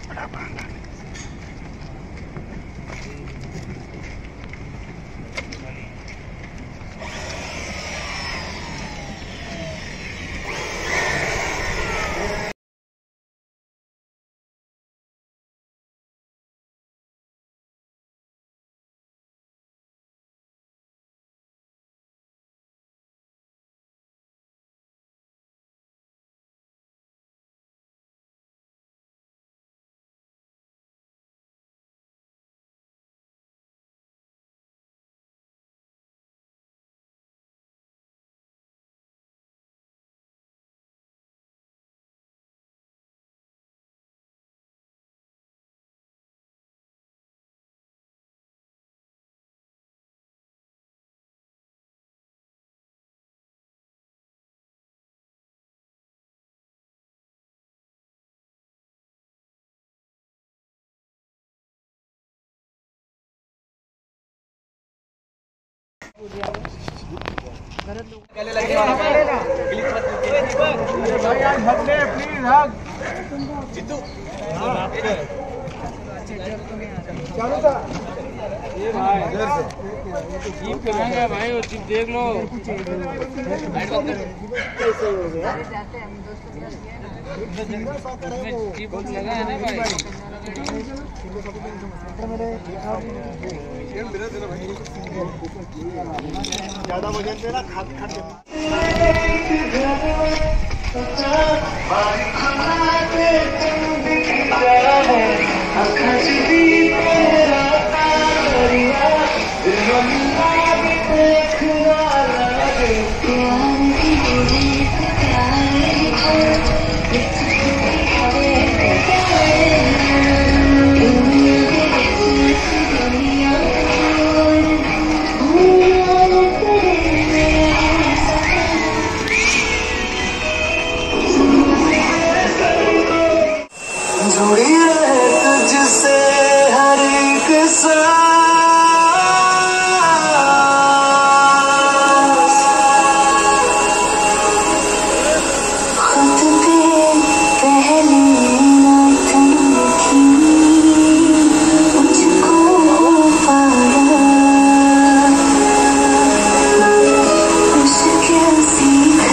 भाई वो चिप देख लो। चिप लगा है ना भाई। ज्यादा वजन से ना खाट खाट जुड़ी है तुझसे हर एक सांस, खुद पे पहली रात लिखी मुझको पाया, मुश्किल सी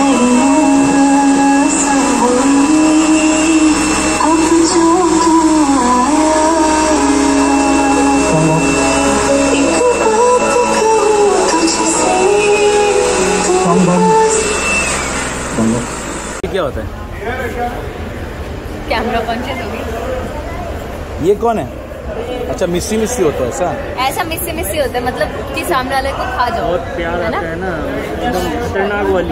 क्या होता है? कैमरा कॉन्शियस होगी। ये कौन है? अच्छा मिस्सी मिस्सी होता है ऐसा? ऐसा मिस्सी मिस्सी होता है, मतलब कि सामने वाले को खा जाओ। बहुत प्यार आता है ना, एकदम खतरनाक वाली।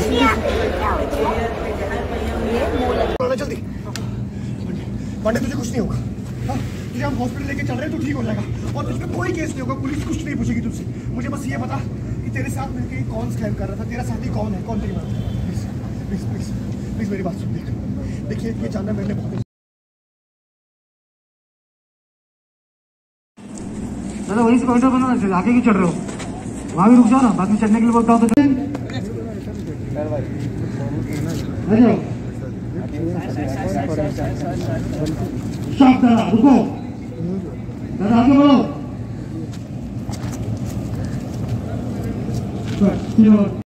जल्दी पंडित, तुझे कुछ नहीं होगा। हाँ, तुझे हम हॉस्पिटल लेके चल रहे हैं, तू ठीक हो जाएगा और तुझ पे कोई केस नहीं होगा। पुलिस कुछ नहीं पूछेगी तुझसे। मुझे बस ये बता कि तेरे साथ मिलकर कौन स्कैम कर रहा था, तेरा साथी कौन है, कौन तेरी बात। प्लीज प्लीज प्लीज प्लीज मेरी बात सुन। देखिए ये जानना मेरे लिए बहुत दादा वहीं से काउंटर बनाना चाहिए, आगे क्यों चढ़ रहे हो? वहाँ भी रुक जाओ ना, बाद में चढ़ने के लिए बोलता हूँ तो रुको दादा, आगे बढ़ो।